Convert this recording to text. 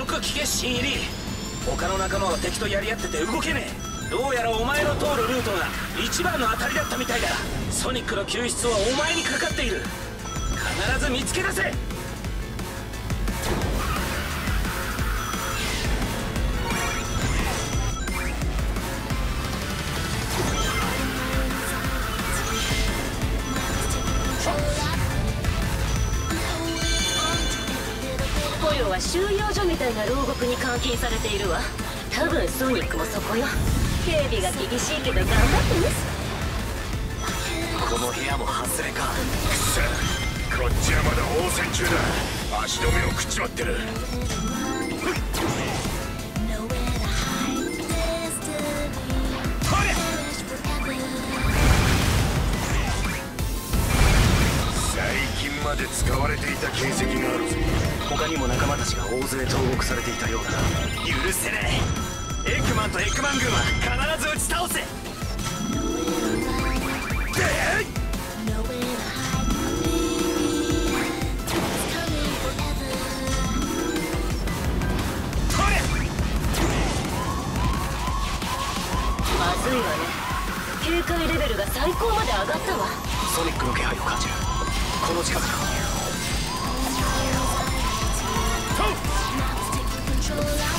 よく聞け新入り。他の仲間は敵とやり合ってて動けねえ。どうやらお前の通るルートが一番の当たりだったみたいだ。ソニックの救出はお前にかかっている。必ず見つけ出せ。 ポヨは収容所みたいな牢獄に監禁されているわ。多分ソニックもそこよ。警備が厳しいけど頑張ってね。 この部屋も外れか。 くそ、こっちはまだ応戦中だ。足止めを食っちまってる。最近まで使われていた形跡があるぜ。 他にも仲間たちが大勢投獄されていたようだな。許せねえ。エッグマンとエッグマン軍は必ず打ち倒せ。 まずいわね。警戒レベルが最高まで上がったわ。 ソニックの気配を感じる。この近くか。